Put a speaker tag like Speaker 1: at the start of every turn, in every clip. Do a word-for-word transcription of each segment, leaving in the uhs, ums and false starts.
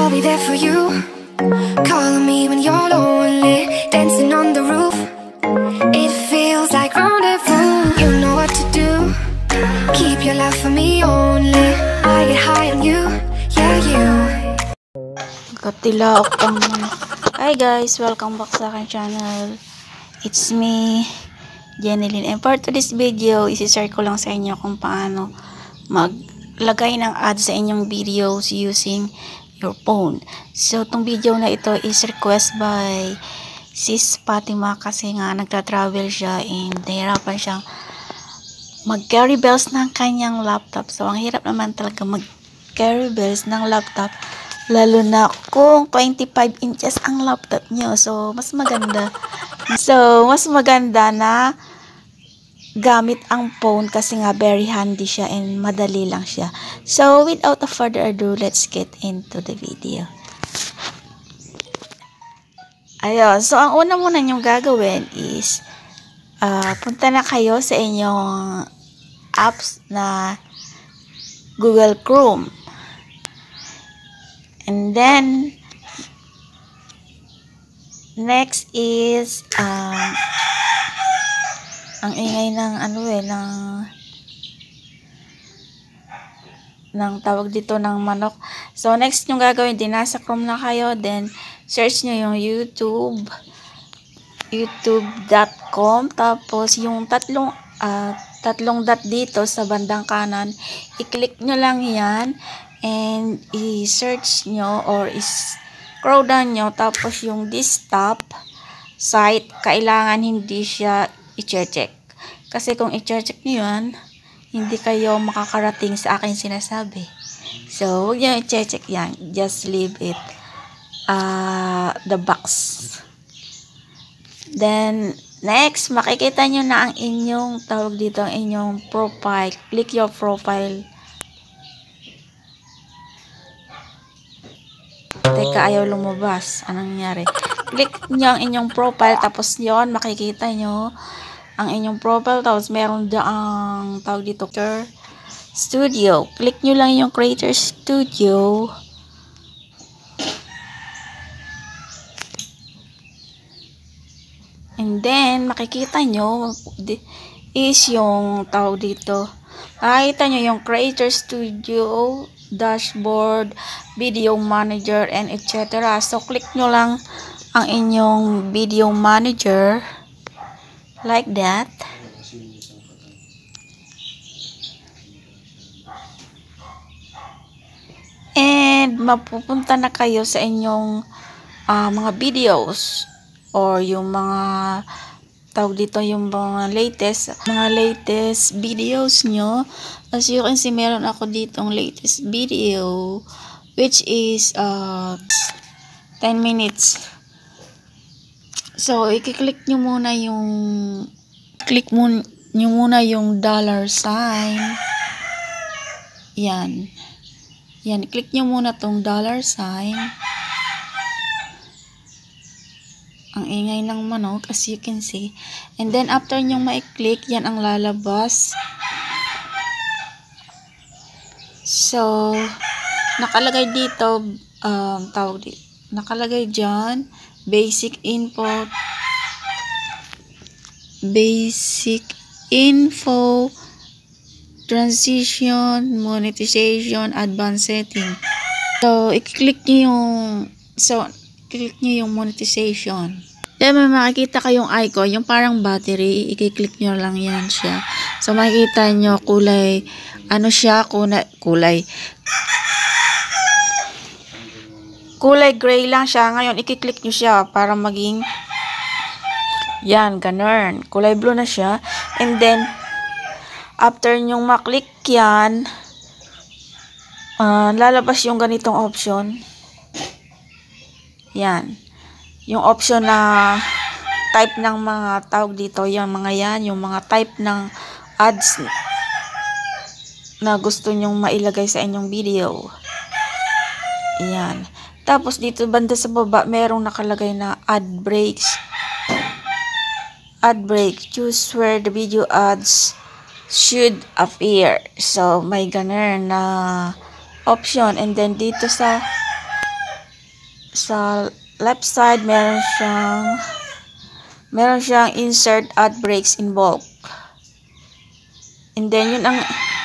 Speaker 1: I'll be there for you. Calling me when you're lonely, dancing on the roof. It feels like rendezvous. You know what to do. Keep your love for me only. I get high on you, yeah you.
Speaker 2: Katilaok pang Hi guys, welcome back sa aking channel. It's me, Jenilyn. And for today's video, isi-share ko lang sa inyo kung paano maglagay ng ads sa inyong videos using your phone. So, tong video na ito is request by Sis Fatima kasi nga nagta-travel siya and nahirapan siyang mag-carry bells ng kanyang laptop. So, ang hirap naman talaga mag-carry bells ng laptop. Lalo na kung twenty-five inches ang laptop nyo. So, mas maganda. So, mas maganda na gamit ang phone kasi nga very handy siya and madali lang siya. So, without a further ado, let's get into the video. Ayun. So, ang una muna nyong gagawin is uh, punta na kayo sa inyong apps na Google Chrome. And then, next is, um, ang ingay ng, ano eh, ng, ng tawag dito ng manok. So, next yung gagawin, din nasa Chrome na kayo, then, search nyo yung YouTube, youtube dot com, tapos, yung tatlong, uh, tatlong dot dito sa bandang kanan, i-click nyo lang yan, and i-search nyo or i-scroll down nyo, tapos yung desktop site, kailangan hindi siya i-check. Kasi kung i-check nyo yan, hindi kayo makakarating sa aking sinasabi. So, huwag nyo i-check yan. Just leave it uh, the box. Then, next, makikita nyo na ang inyong, tawag dito, ang inyong profile. Click your profile. Teka, ayaw lumabas. Anong nangyari? Click nyo ang inyong profile, tapos yon makikita nyo ang inyong profile, tapos meron ang tawag dito, Creator Studio. Click nyo lang yung Creator Studio. And then, makikita nyo is yung tawag dito. Makikita nyo yung Creator Studio, dashboard, video manager, and et cetera. So, click nyo lang ang inyong video manager like that. And, mapupunta na kayo sa inyong uh, mga videos or yung mga tawag dito, yung mga latest mga latest videos nyo. As you can see, meron ako ditong latest video which is uh, ten minutes. So, i-click nyo muna yung click mo nyo muna yung dollar sign. Yan. Yan, i-click nyo muna tong dollar sign. Ang ingay ng manok, as you can see. And then, after nyong ma-click, yan ang lalabas. So, nakalagay dito, um, tawag dito, nakalagay dyan, basic info, basic info, transition, monetization, advanced setting. So, i-click nyo yung, so, click nyo yung monetization. Then, may makikita kayong icon, yung parang battery, i-click nyo lang yan siya. So, makikita nyo kulay, ano siya, kulay, kulay, kulay gray lang siya. Ngayon, i-click nyo siya para maging, yan, ganun. Kulay blue na siya. And then, after nyong maklik yan, uh, lalabas yung ganitong option. Yan. Yung option na type ng mga tawag dito, yung mga yan, yung mga type ng ads na gusto nyong mailagay sa inyong video. Yan. Tapos dito banda sa baba, merong nakalagay na ad breaks. Ad break. Choose where the video ads should appear. So, may ganun na option. And then dito sa sa left side, meron siyang meron siyang insert ad breaks in bulk. And then, yun ang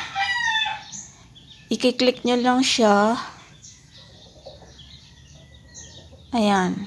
Speaker 2: i-click nyo lang siya. Ayan.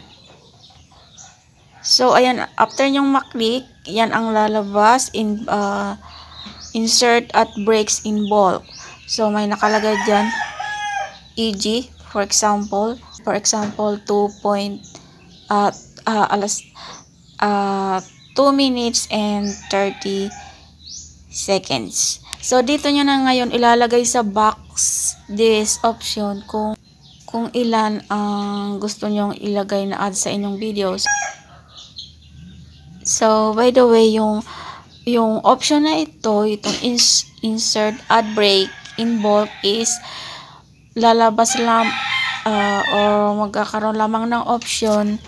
Speaker 2: So, ayan, after nyong maklik, yan ang lalabas in uh, insert at breaks in bulk. So, may nakalagay dyan, E G, for example, for example, two point, uh, uh, alas, uh, two minutes and thirty seconds. So, dito nyo na ngayon ilalagay sa box this option kung kung ilan ang gusto nyong ilagay na add sa inyong videos. So, by the way, yung yung option na ito, itong ins insert ad break in bulk is lalabas lang uh, or magkakaroon lamang ng option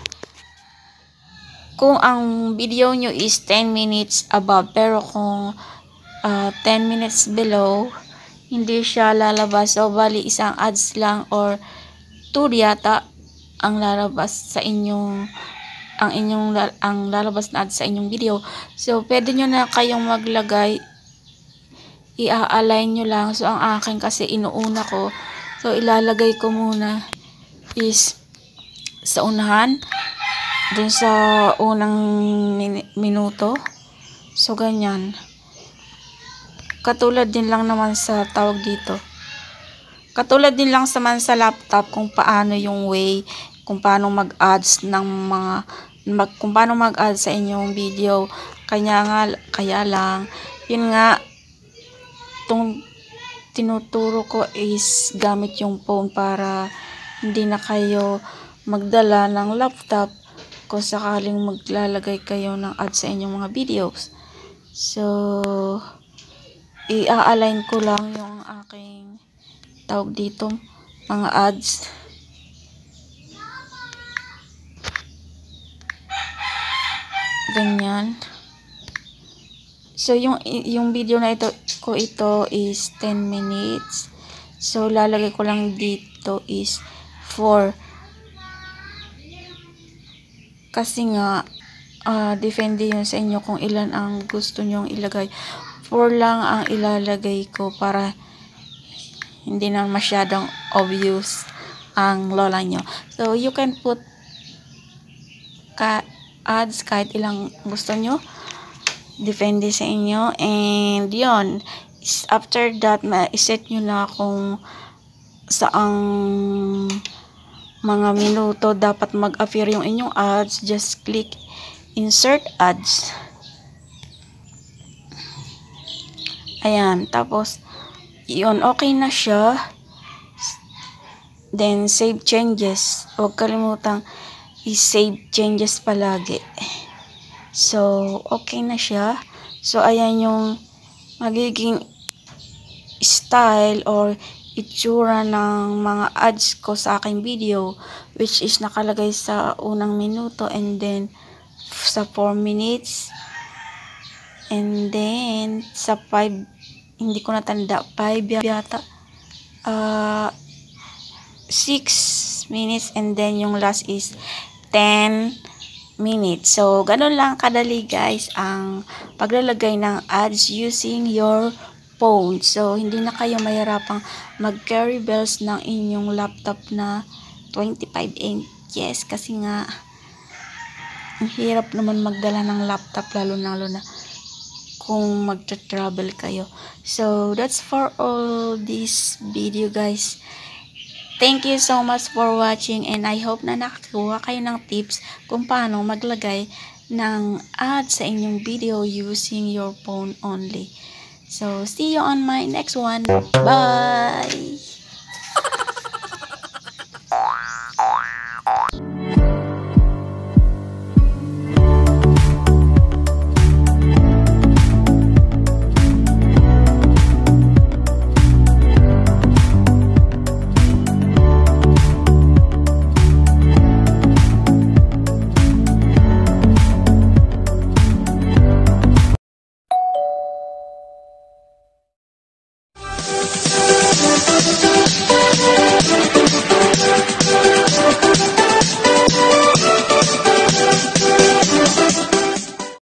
Speaker 2: kung ang video nyo is ten minutes above, pero kung uh, ten minutes below, hindi siya lalabas. So, bali isang ads lang or two yata ang lalabas sa inyong ang inyong ang lalabas na ads sa inyong video. So, pwede nyo na kayong maglagay, i-align nyo lang. So, ang akin kasi inuuna ko, so ilalagay ko muna is sa unahan, dun sa unang min minuto. So, ganyan. Katulad din lang naman sa tawag dito. Katulad din lang sa man sa laptop kung paano yung way, kung paano mag-ads ng mga, mag, kung paano mag-ads sa inyong video. Kaya nga, kaya lang, yun nga, itong tinuturo ko is gamit yung phone para hindi na kayo magdala ng laptop kung sakaling maglalagay kayo ng ads sa inyong mga videos. So, i-align ko lang yung aking tawag dito, mga ads. Ganyan. So, yung, yung video na ito, ko ito is ten minutes. So, lalagay ko lang dito is four. Kasi nga, uh, depende yun sa inyo kung ilan ang gusto nyong ilagay. four lang ang ilalagay ko para hindi na masyadong obvious ang lola nyo. So, you can put ka ads kahit ilang gusto nyo. Depende sa inyo. And, yun. After that, ma-set nyo na kung saang mga minuto dapat mag-appear yung inyong ads. Just click insert ads. Ayan. Tapos, yun, okay na siya. Then, save changes. Huwag kalimutang i-save changes palagi. So, okay na siya. So, ayan yung magiging style or itsura ng mga ads ko sa aking video, which is nakalagay sa unang minuto and then sa four minutes. And then, sa five, hindi ko natanda, five yata, uh, six minutes, and then yung last is ten minutes. So, ganun lang kadali guys ang paglalagay ng ads using your phone. So, hindi na kayo mahirapang mag-carry bells ng inyong laptop na twenty-five inches kasi nga ang hirap naman magdala ng laptop lalo na lalo na kung magta-travel kayo. So, that's for all this video guys. Thank you so much for watching and I hope na nakakuha kayo ng tips kung paano maglagay ng ads sa inyong video using your phone only. So, see you on my next one. Bye!